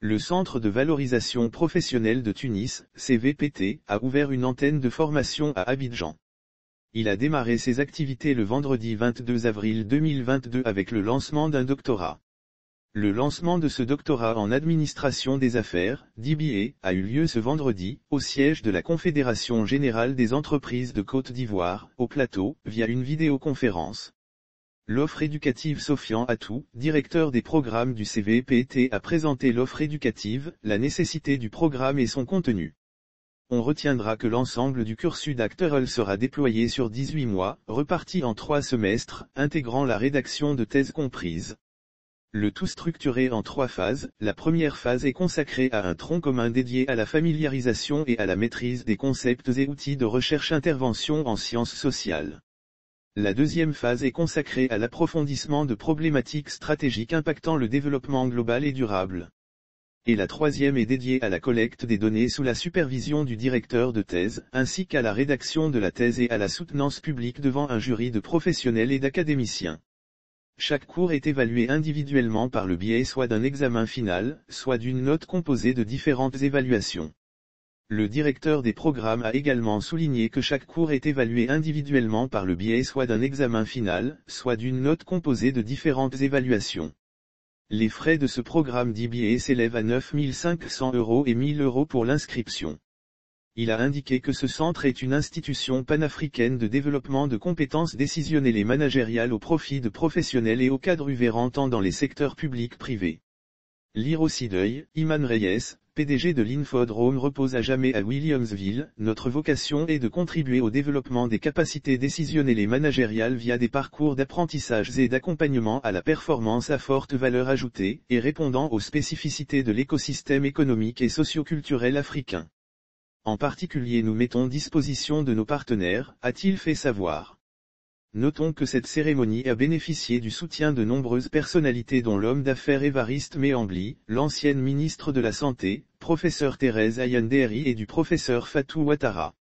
Le Centre de valorisation professionnelle de Tunis, CVPT, a ouvert une antenne de formation à Abidjan. Il a démarré ses activités le vendredi 22 avril 2022 avec le lancement d'un doctorat. Le lancement de ce doctorat en administration des affaires, DBA, a eu lieu ce vendredi, au siège de la Confédération Générale des Entreprises de Côte d'Ivoire, au Plateau, via une vidéoconférence. L'offre éducative Sofian Atou, directeur des programmes du CVPT, a présenté l'offre éducative, la nécessité du programme et son contenu. On retiendra que l'ensemble du cursus d'acteur sera déployé sur 18 mois, reparti en 3 semestres, intégrant la rédaction de thèses comprises. Le tout structuré en 3 phases, la première phase est consacrée à un tronc commun dédié à la familiarisation et à la maîtrise des concepts et outils de recherche-intervention en sciences sociales. La deuxième phase est consacrée à l'approfondissement de problématiques stratégiques impactant le développement global et durable. Et la troisième est dédiée à la collecte des données sous la supervision du directeur de thèse, ainsi qu'à la rédaction de la thèse et à la soutenance publique devant un jury de professionnels et d'académiciens. Chaque cours est évalué individuellement par le biais soit d'un examen final, soit d'une note composée de différentes évaluations. Le directeur des programmes a également souligné que chaque cours est évalué individuellement par le biais soit d'un examen final, soit d'une note composée de différentes évaluations. Les frais de ce programme DBA s'élèvent à 9 500 € et 1 000 € pour l'inscription. Il a indiqué que ce centre est une institution panafricaine de développement de compétences décisionnelles et managériales au profit de professionnels et aux cadres uvérants tant dans les secteurs publics privés. Lire aussi d'œil, Iman Reyes, PDG de l'Infodrome repose à jamais à Williamsville. Notre vocation est de contribuer au développement des capacités décisionnelles et managériales via des parcours d'apprentissage et d'accompagnement à la performance à forte valeur ajoutée, et répondant aux spécificités de l'écosystème économique et socio-culturel africain. En particulier nous mettons disposition de nos partenaires, a-t-il fait savoir. Notons que cette cérémonie a bénéficié du soutien de nombreuses personnalités dont l'homme d'affaires Évariste Méambli, l'ancienne ministre de la Santé, professeur Thérèse Ayandéry et du professeur Fatou Ouattara.